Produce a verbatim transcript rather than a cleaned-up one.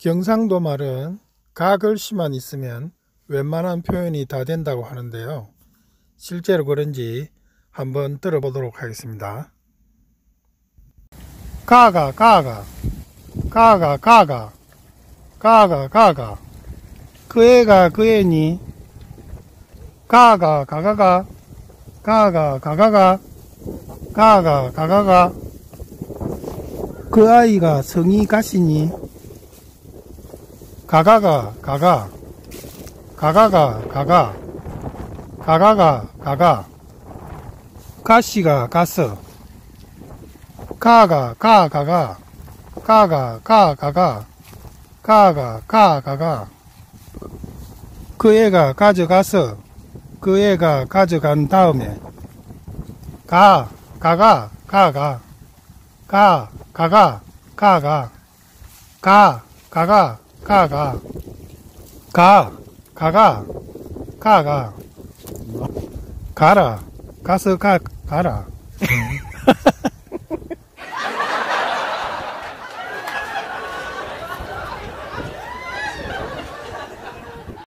경상도 말은 가 글씨만 있으면 웬만한 표현이 다 된다고 하는데요. 실제로 그런지 한번 들어보도록 하겠습니다. 가가 가가 가가 가가 가가 가가 그 애가 그 애니 가가 가가가 가가 가가가 가가 가가가 그 아이가 성이 가시니 가가가 가가 가가가 가가 가가가 가가 가시가 가서 가가 가 가가 가가 가 가가 가가 가 가가 그 애가 가져가서 그 애가 가져간 다음에 가 가가 가가 가 가가 가가 가 가가 가가 가 가가 가가 가라 가서 가 가라